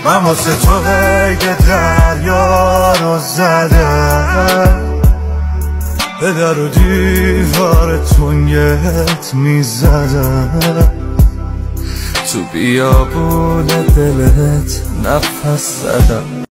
من واسه تو قید دریا رو زدم، به در و دیوار تنگت میزدم، تو بیابون دلت نفس زدم.